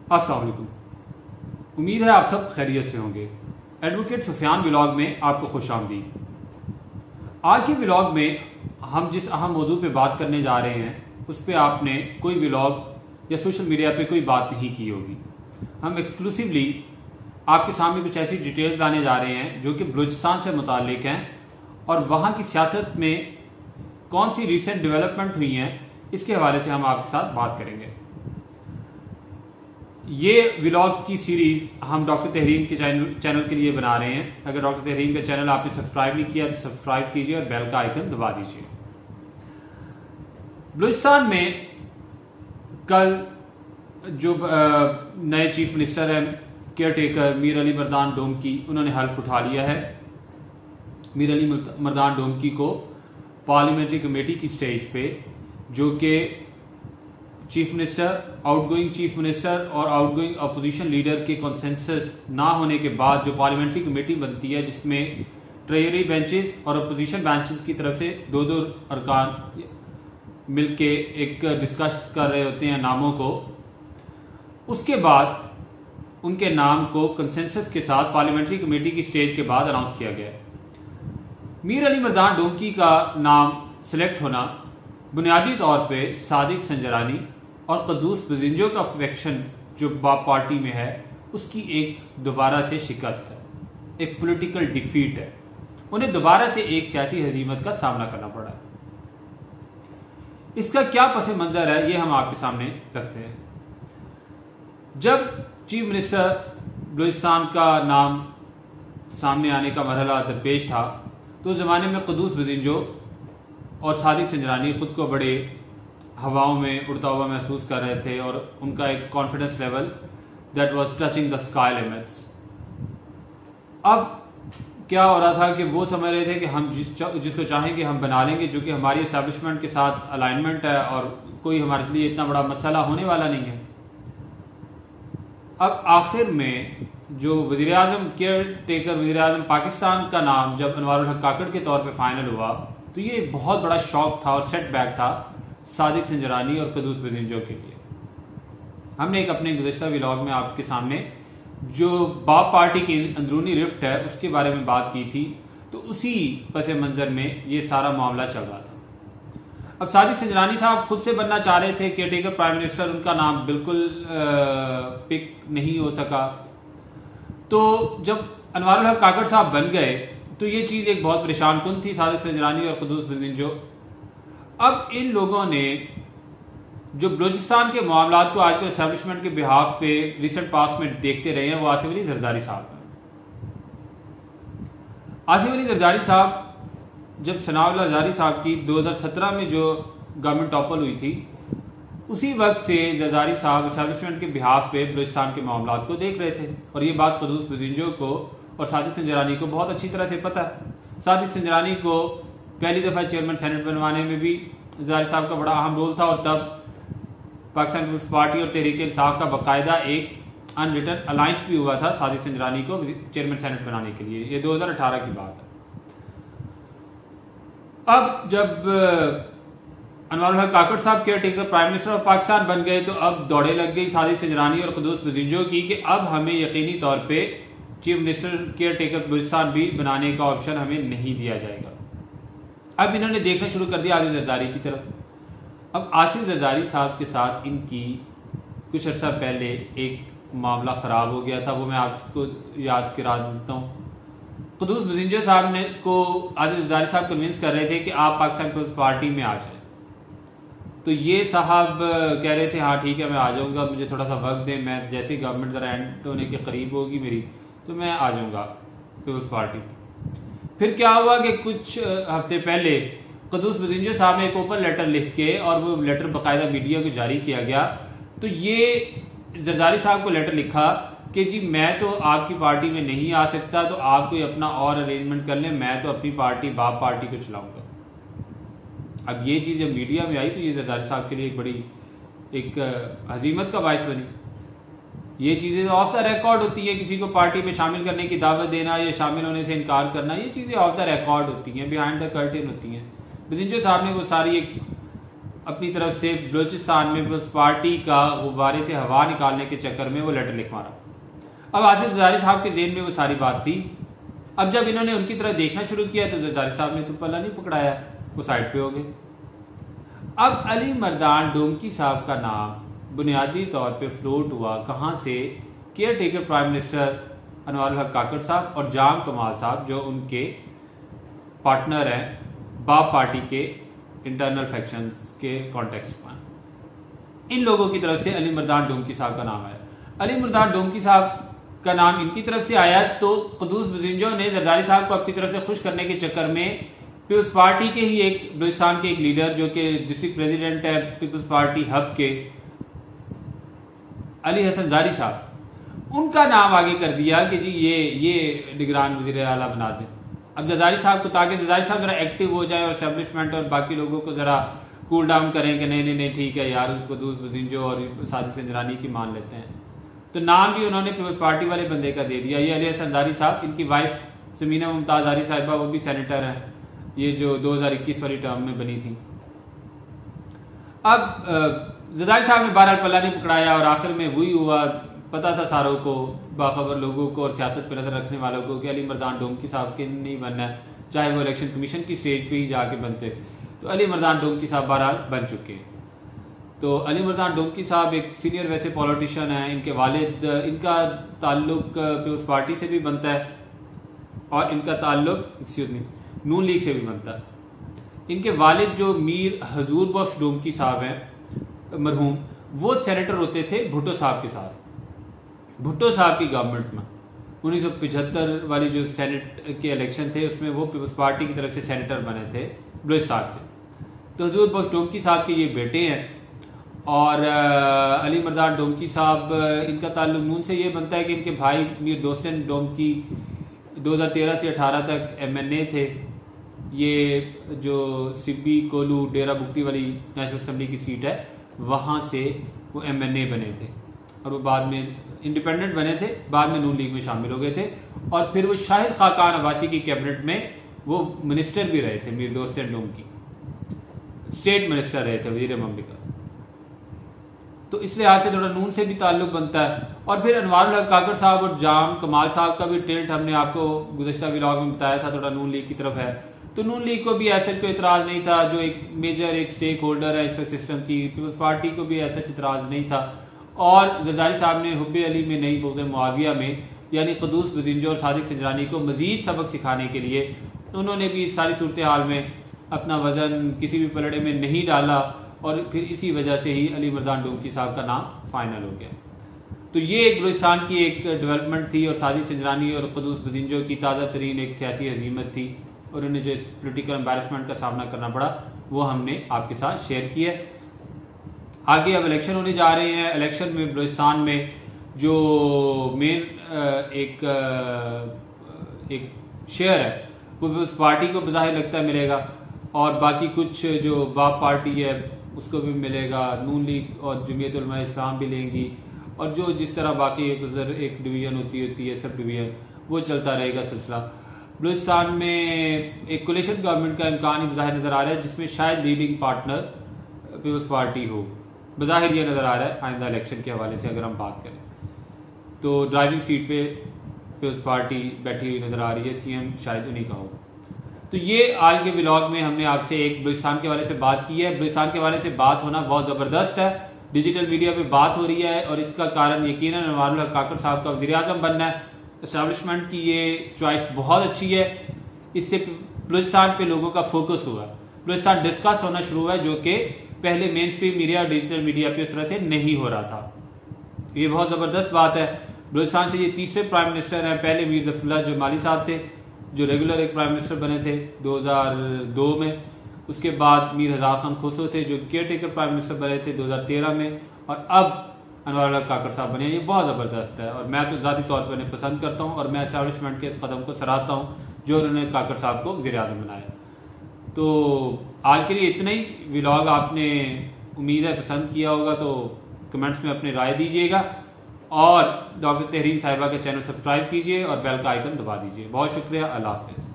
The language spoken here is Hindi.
अस्सलाम वालेकुम। उम्मीद है आप सब खैरियत से होंगे। एडवोकेट सुफियान व्लॉग में आपको खुशामदीद। आज के व्लॉग में हम जिस अहम मौजू पे बात करने जा रहे हैं उस पर आपने कोई व्लॉग या सोशल मीडिया पे कोई बात नहीं की होगी। हम एक्सक्लूसिवली आपके सामने कुछ ऐसी डिटेल्स लाने जा रहे हैं जो कि बलूचिस्तान से मुताल्लिक हैं और वहां की सियासत में कौन सी रिसेंट डेवलपमेंट हुई हैं इसके हवाले से हम आपके साथ बात करेंगे। ये व्लॉग की सीरीज हम डॉक्टर तहरीम के चैनल के लिए बना रहे हैं। अगर डॉक्टर तहरीम का चैनल आपने सब्सक्राइब नहीं किया तो सब्सक्राइब कीजिए और बेल का आइकन दबा दीजिए। बलूचिस्तान में कल जो नए चीफ मिनिस्टर हैं केयर टेकर मीर अली मर्दान डोमकी, उन्होंने हल्फ उठा लिया है। मीर अली मर्दान डोमकी को पार्लियामेंट्री कमेटी की स्टेज पे, जो कि chief minister, outgoing chief minister और आउटगोइंग अपोजिशन लीडर के कंसेंसस ना होने के बाद जो पार्लियामेंट्री कमेटी बनती है जिसमें ट्रेजरी बेंचेस और अपोजिशन बेंचेस की तरफ से दो अरकान मिलके एक डिस्कस कर रहे होते हैं नामों को, उसके बाद उनके नाम को कंसेंसस के साथ पार्लियामेंट्री कमेटी की स्टेज के बाद अनाउंस किया गया। मीर अली मर्दान डोमकी का नाम सिलेक्ट होना बुनियादी तौर पे सादिक संजरानी और कदूस बजिंजो का फैक्शन जो बाप पार्टी में है उसकी एक दोबारा से शिकस्त है, एक पॉलिटिकल डिफीट है। उन्हें दोबारा से एक सियासी हजीमत का सामना करना पड़ा है। इसका क्या पस मंजर है ये हम आपके सामने रखते हैं। जब चीफ मिनिस्टर बलूचिस्तान का नाम सामने आने का मरहला दरपेश था तो उस जमाने में कदूस बजिंजो और सादिक संजरानी खुद को बड़े हवाओं में उड़ता हुआ महसूस कर रहे थे और उनका एक confidence level that was touching the sky limits. अब क्या हो रहा था कि वो समझ रहे थे कि हम जिसको चाहेंगे हम बना लेंगे, जो कि हमारी एस्टैब्लिशमेंट के साथ अलाइनमेंट है और कोई हमारे लिए इतना बड़ा मसला होने वाला नहीं है। अब आखिर में जो वजीर आजम केयर टेकर वजीर आजम पाकिस्तान का नाम जब अनवारुल हक काकड़ के तौर पे फाइनल हुआ तो ये एक बहुत बड़ा शॉक था और सेटबैक था सादिक संजरानी और कदूस बजिंजो के लिए। हमने एक अपने गुज़श्ता व्लॉग में आपके सामने जो बाप पार्टी की अंदरूनी रिफ्ट है उसके बारे में बात की थी, तो उसी पस मंजर में ये सारा मामला चल रहा था। अब सादिक संजरानी साहब खुद से बनना चाह रहे थे केयर टेकर प्राइम मिनिस्टर, उनका नाम बिल्कुल पिक नहीं हो सका। तो जब अनवारुल हक काकड़ साहब बन गए तो ये चीज एक बहुत परेशान कुन थी सादिक संजरानी और कदूस बजिंजो। अब इन लोगों ने जो बलूचिस्तान के मामलात को आजकल एस्टैब्लिशमेंट के बिहाफ पे रिसेंट पास में देखते रहे हैं वो आसिफ अली जरदारी साहब हैं। आसिफ अली जरदारी साहब जब सनाउल्लाह जरदारी साहब की 2017 में जो गवर्नमेंट टॉपल हुई थी उसी वक्त से जरदारी साहब एस्टैब्लिशमेंट के बिहाफ पे बलूचिस्तान के मामलात को देख रहे थे और ये बात कदूस बजिंजो को और सादिक संजरानी को बहुत अच्छी तरह से पता है। सादिक संजरानी को पहली दफा चेयरमैन सेनेट बनवाने में भी जरदारी साहब का बड़ा अहम रोल था और तब पाकिस्तान पीपल्स पार्टी और तहरीक इंसाफ का बाकायदा एक अनरिटन अलायंस भी हुआ था सादिक संजरानी को चेयरमैन सेनेट बनाने के लिए। ये 2018 की बात है। अब जब अनवारुल हक काकड़ साहब caretaker prime minister of Pakistan बन गए तो अब दौड़े लग गई सादिक संजरानी और कदूस बजिंजो की कि अब हमें यकीनी तौर पे chief minister caretaker Balochistan भी बनाने का ऑप्शन हमें नहीं दिया जाएगा। अब इन्होंने देखना शुरू कर दिया आसिफ जरदारी की तरफ। अब आसिफ जरदारी साहब के साथ इनकी कुछ अर्सा पहले एक मामला खराब हो गया था, वो मैं आपको याद करा देता हूँ। कदूस बजिंजो साहब ने को आसिफ जरदारी साहब कन्विंस कर रहे थे कि आप पाकिस्तान पीपल्स पार्टी में आ जाए, तो ये साहब कह रहे थे हाँ ठीक है मैं आ जाऊंगा, मुझे थोड़ा सा वक्त दें, मैं जैसे गवर्नमेंट जरा एंड होने के करीब होगी मेरी तो मैं आ जाऊंगा पीपल्स पार्टी में। फिर क्या हुआ कि कुछ हफ्ते पहले कदूस बजिंजो साहब ने एक ओपन लेटर लिख के और वो लेटर बाकायदा मीडिया को जारी किया गया, तो ये जरदारी साहब को लेटर लिखा कि जी मैं तो आपकी पार्टी में नहीं आ सकता, तो आप कोई अपना और अरेंजमेंट कर लें, मैं तो अपनी पार्टी बाप पार्टी को चलाऊंगा। अब ये चीज जब मीडिया में आई तो ये जरदारी साहब के लिए एक बड़ी एक हजीमत का बायस बनी। ये चीजें ऑफ द रिकॉर्ड होती है, किसी को पार्टी में शामिल करने की दावत देना या शामिल होने से इनकार करना, ये चीजें ऑफ द रिकॉर्ड होती हैं, बिहाइंड द कर्टेन होती हैं। बजिंजो साहब ने वो सारी एक अपनी तरफ से बलूचिस्तान में पीपल्स पार्टी का गुब्बारे से हवा निकालने के चक्कर में वो लेटर लिख मारा। अब आसिफ जरदारी साहब के जेहन में वो सारी बात थी। अब जब इन्होंने उनकी तरफ देखना शुरू किया तो जरदारी साहब ने तो पल्ला नहीं पकड़ाया, वो साइड पे हो गए। अब अली मर्दान डोमकी साहब का नाम बुनियादी तौर पे फ्लोट हुआ कहां से? Caretaker prime minister Anwarul Haq Kakar साहब और जाम कमाल साहब जो उनके पार्टनर हैं बाप पार्टी के इंटरनल फैक्शंस के कॉन्टेक्स्ट में, इन लोगों की तरफ से अली मर्दान डोमकी साहब का नाम आया। अली मर्दान डोमकी साहब का नाम इनकी तरफ से आया तो कुदूस बजिंजो ने जरदारी साहब को अपनी तरफ से खुश करने के चक्कर में पीपल्स पार्टी के ही एक बलूचिस्तान के एक लीडर जो कि डिस्ट्रिक्ट प्रेसिडेंट है पीपल्स पार्टी हब के अली हसन जारी साहब, उनका नाम आगे कर दिया कि जी ये निगरान वजीर आला बना दें। अब जरदारी साहब को, ताकि जरदारी साहब जरा एक्टिव हो जाए और एस्टेब्लिशमेंट और बाकी लोगों को जरा कूल डाउन करें कि नहीं ठीक है यार, कुदूस बजिंजो और साजिश इंजरानी की मान लेते हैं, तो नाम भी उन्होंने पीपल्स पार्टी वाले बंदे का दे दिया। ये अली हसन जारी साहब, इनकी वाइफ समीना मुमताज जारी साहिबा, वो भी सेनेटर हैं, ये जो 2021 वाली टर्म में बनी थी। अब जरदारी साहब ने बहरहाल पल्ला नहीं पकड़ाया और आखिर में वही हुआ। पता था सारों को, बाखबर लोगों को और सियासत पर नजर रखने वालों को कि अली मर्दान डोमकी साहब के नहीं बनना है, चाहे वो इलेक्शन कमीशन की स्टेज पे ही जाके बनते, तो अली मर्दान डोमकी साहब बहरहाल बन चुके हैं। तो अली मर्दान डोमकी साहब एक सीनियर वैसे पॉलिटिशियन है, इनके वालिद, इनका ताल्लुक पीपल्स पार्टी से भी बनता है और इनका ताल्लुक नून लीग से भी बनता है। इनके वालिद जो मीर हजूर बख्श डोमकी साहब हैं मरहूम, वो सेनेटर होते थे भुट्टो साहब के साथ, भुट्टो साहब की गवर्नमेंट में 1975 वाली जो सेनेट के इलेक्शन थे उसमें वो पीपल्स पार्टी की तरफ से सेनेटर बने थे बलूचिस्तान से। तो हजूर बख्श डोमकी साहब के ये बेटे हैं और अली मर्दान डोमकी साहब, इनका ताल्लुक नून से ये बनता है कि इनके भाई मीर दोस्तन डोमकी 2013 से 18 तक MNA थे। ये जो सिब्बी कोलू डेरा बुकटी वाली नेशनल असेंबली की सीट है वहां से वो MNA बने थे और वो बाद में इंडिपेंडेंट बने थे, बाद में नून लीग में शामिल हो गए थे और फिर वो शाहिद खाकान अब्बासी की कैबिनेट में वो मिनिस्टर भी रहे थे। मीर दोस्तन डोमकी स्टेट मिनिस्टर रहे थे, वजीर ममलिकत। तो इस लिहाज से थोड़ा नून से भी ताल्लुक बनता है। और फिर अनवारुल हक काकड़ साहब और जाम कमाल साहब का भी टिल्ट हमने आपको गुज़श्ता व्लॉग में बताया था, थोड़ा नून लीग की तरफ है। तो नून लीग को भी ऐसा कोई इतराज नहीं था, जो एक मेजर एक स्टेक होल्डर है इस सिस्टम की, पीपल्स पार्टी को भी ऐसा इतराज नहीं था। और जरदारी साहब ने हुब्बे अली में नहीं बग़्ज़े मुआविया में यानी कुदूस बजिंजो और सादिक इंजरानी को मजीद सबक सिखाने के लिए उन्होंने भी इस सारी सूरत हाल में अपना वजन किसी भी पलड़े में नहीं डाला और फिर इसी वजह से ही अली मर्दान डोमकी साहब का नाम फाइनल हो गया। तो ये एक बलूचिस्तान की एक डेवलपमेंट थी और साजिश इंजरानी और कुदूस बजिंजो की ताज़ा तरीन एक सियासी हजीमत थी और उन्हें जो पोलिटिकल एम्बेरसमेंट का सामना करना पड़ा वो हमने आपके साथ शेयर किया। आगे अब इलेक्शन होने जा रहे हैं। इलेक्शन में बलूचिस्तान में जो मेन एक शेयर है वो उस पार्टी को बज़ाहिर लगता है मिलेगा और बाकी कुछ जो बाप पार्टी है उसको भी मिलेगा, नून लीग और जमीयत उलमा इस्लाम भी लेंगी और जो जिस तरह बाकी एक डिवीजन होती है सब डिवीजन, वो चलता रहेगा सिलसिला। बलूचिस्तान में एक कोलिशन गवर्नमेंट का इम्कान ही बज़ाहिर नजर आ रहा है जिसमें शायद लीडिंग पार्टनर पीपल्स पार्टी हो, बज़ाहिर ये नजर आ रहा है। आइंदा इलेक्शन के हवाले से अगर हम बात करें तो ड्राइविंग सीट पे पीपल्स पार्टी बैठी हुई नजर आ रही है, CM शायद उन्हीं का हो। तो ये आज के व्लॉग में हमने आपसे एक बलूचिस्तान के हवाले से बात की है। बलूचिस्तान के हवाले से बात होना बहुत जबरदस्त है, डिजिटल मीडिया पे बात हो रही है और इसका कारण यकीनन अनवारुल हक काकड़ साहब का वज़ीर आज़म बनना है। एस्टैब्लिशमेंट की ये चॉइस बहुत अच्छी है, इससे बलूचिस्तान पे लोगों का फोकस हुआ, बलूचिस्तान डिस्कस होना शुरू हुआ है जो कि पहले मेन स्ट्रीम मीडिया और डिजिटल मीडिया पे उस तरह से नहीं हो रहा था। ये बहुत जबरदस्त बात है। बलूचिस्तान से ये तीसरे प्राइम मिनिस्टर हैं। पहले मीर ज़फ़रुल्लाह जमाली साहब थे जो रेगुलर एक प्राइम मिनिस्टर बने थे 2002 में, उसके बाद मीर हज़ार खान खुसरो थे जो केयर टेकर प्राइम मिनिस्टर बने थे 2013 में और अब अनवारुल हक काकड़ साहब बने। ये बहुत ज़बरदस्त है और मैं तो ज़ाती तौर पर उन्हें पसंद करता हूँ और मैं एस्टैब्लिशमेंट के इस कदम को सराहता हूँ जो उन्होंने काकड़ साहब को वज़ीर आज़म बनाया। तो आज के लिए इतना ही। व्लॉग आपने उम्मीद है पसंद किया होगा, तो कमेंट्स में अपनी राय दीजिएगा और डॉक्टर तहरीन साहिबा का चैनल सब्सक्राइब कीजिए और बेल का आइकन दबा दीजिए। बहुत शुक्रिया, अल्लाह हाफ़िज़।